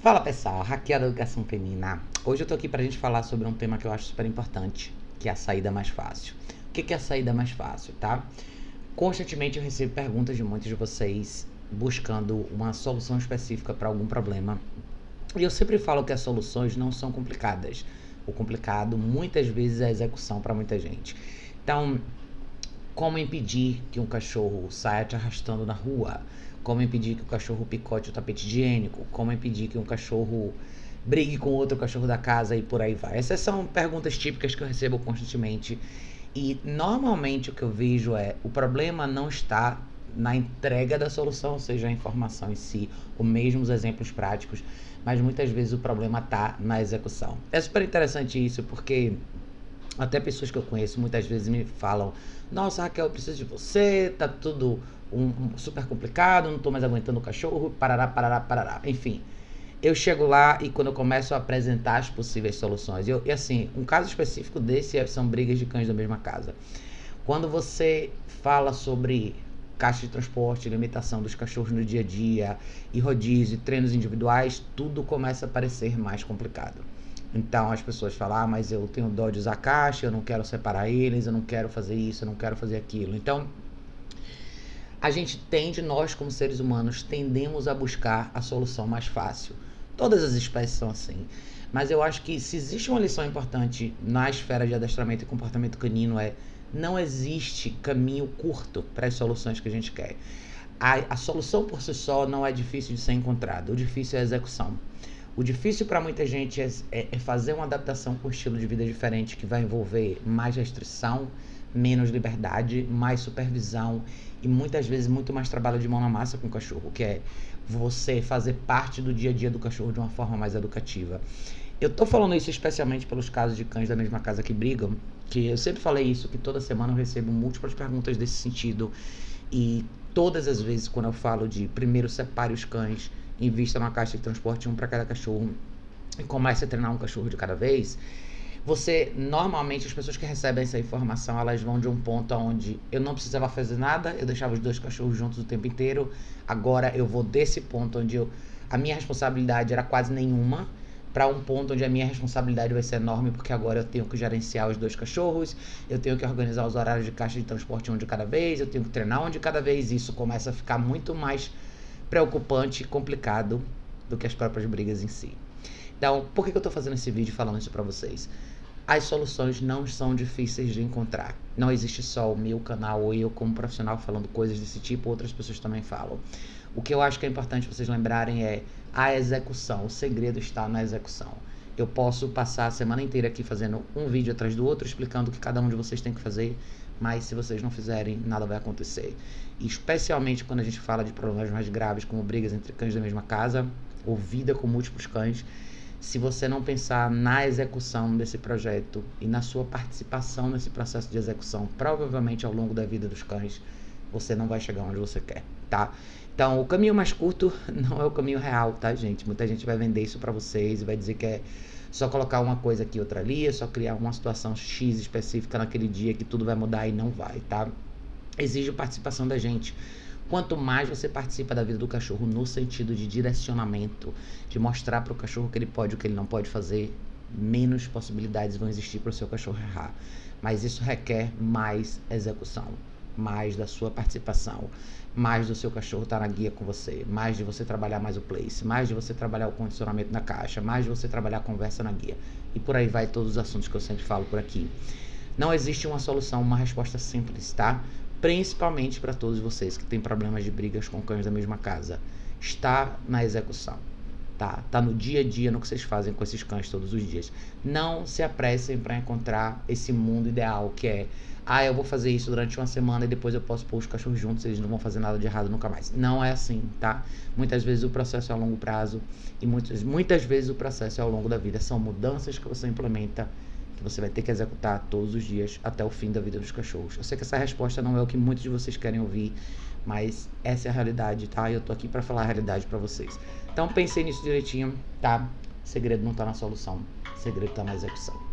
Fala pessoal, Raquel da Educação Canina. Hoje eu tô aqui pra gente falar sobre um tema que eu acho super importante, que é a saída mais fácil. O que é a saída mais fácil, tá? Constantemente eu recebo perguntas de muitos de vocês buscando uma solução específica para algum problema. E eu sempre falo que as soluções não são complicadas. O complicado muitas vezes é a execução para muita gente. Então, como impedir que um cachorro saia te arrastando na rua? Como impedir que o cachorro picote o tapete higiênico? Como impedir que um cachorro brigue com outro cachorro da casa e por aí vai? Essas são perguntas típicas que eu recebo constantemente. E normalmente o que eu vejo é, o problema não está na entrega da solução, ou seja, a informação em si, ou mesmo os exemplos práticos, mas muitas vezes o problema está na execução. É super interessante isso, porque até pessoas que eu conheço muitas vezes me falam: nossa, Raquel, eu preciso de você, tá tudo super complicado, não tô mais aguentando o cachorro, parará, parará, parará. Enfim, eu chego lá e quando eu começo a apresentar as possíveis soluções, e assim, um caso específico desse são brigas de cães da mesma casa. Quando você fala sobre caixa de transporte, limitação dos cachorros no dia a dia, e rodízio, treinos individuais, tudo começa a parecer mais complicado. Então as pessoas falam: ah, mas eu tenho dó de usar caixa, eu não quero separar eles, eu não quero fazer isso, eu não quero fazer aquilo. Então a gente tende, nós como seres humanos, tendemos a buscar a solução mais fácil. Todas as espécies são assim. Mas eu acho que se existe uma lição importante na esfera de adestramento e comportamento canino é: não existe caminho curto para as soluções que a gente quer. A solução por si só não é difícil de ser encontrada, o difícil é a execução. O difícil para muita gente é fazer uma adaptação com um estilo de vida diferente que vai envolver mais restrição, menos liberdade, mais supervisão e muitas vezes muito mais trabalho de mão na massa com o cachorro, que é você fazer parte do dia a dia do cachorro de uma forma mais educativa. Eu tô falando isso especialmente pelos casos de cães da mesma casa que brigam, que eu sempre falei isso, que toda semana eu recebo múltiplas perguntas desse sentido, e todas as vezes quando eu falo de primeiro separe os cães, invista numa caixa de transporte, um para cada cachorro, e comece a treinar um cachorro de cada vez, você, normalmente, as pessoas que recebem essa informação, elas vão de um ponto onde eu não precisava fazer nada, eu deixava os dois cachorros juntos o tempo inteiro, agora eu vou desse ponto onde a minha responsabilidade era quase nenhuma, para um ponto onde a minha responsabilidade vai ser enorme, porque agora eu tenho que gerenciar os dois cachorros, eu tenho que organizar os horários de caixa de transporte um de cada vez, eu tenho que treinar um de cada vez, e isso começa a ficar muito mais preocupante e complicado do que as próprias brigas em si. Então, por que eu tô fazendo esse vídeo falando isso pra vocês? As soluções não são difíceis de encontrar. Não existe só o meu canal ou eu como profissional falando coisas desse tipo, outras pessoas também falam. O que eu acho que é importante vocês lembrarem é a execução. O segredo está na execução. Eu posso passar a semana inteira aqui fazendo um vídeo atrás do outro, explicando o que cada um de vocês tem que fazer, mas se vocês não fizerem, nada vai acontecer. E especialmente quando a gente fala de problemas mais graves, como brigas entre cães da mesma casa, ou vida com múltiplos cães, se você não pensar na execução desse projeto e na sua participação nesse processo de execução, provavelmente ao longo da vida dos cães, você não vai chegar onde você quer, tá? Então, o caminho mais curto não é o caminho real, tá, gente? Muita gente vai vender isso pra vocês e vai dizer que é só colocar uma coisa aqui, outra ali, é só criar uma situação X específica naquele dia que tudo vai mudar, e não vai, tá? Exige participação da gente. Quanto mais você participa da vida do cachorro no sentido de direcionamento, de mostrar para o cachorro o que ele pode e o que ele não pode fazer, menos possibilidades vão existir para o seu cachorro errar. Mas isso requer mais execução, mais da sua participação, mais do seu cachorro estar na guia com você, mais de você trabalhar mais o place, mais de você trabalhar o condicionamento na caixa, mais de você trabalhar a conversa na guia. E por aí vai todos os assuntos que eu sempre falo por aqui. Não existe uma solução, uma resposta simples, tá? Principalmente para todos vocês que têm problemas de brigas com cães da mesma casa. Está na execução, tá? Tá no dia a dia, no que vocês fazem com esses cães todos os dias. Não se apressem para encontrar esse mundo ideal que é: ah, eu vou fazer isso durante uma semana e depois eu posso pôr os cachorros juntos, eles não vão fazer nada de errado nunca mais. Não é assim, tá? Muitas vezes o processo é a longo prazo e muitas vezes o processo é ao longo da vida. São mudanças que você implementa, que você vai ter que executar todos os dias até o fim da vida dos cachorros. Eu sei que essa resposta não é o que muitos de vocês querem ouvir, mas essa é a realidade, tá? E eu tô aqui pra falar a realidade pra vocês. Então pensei nisso direitinho, tá? O segredo não tá na solução, o segredo tá na execução.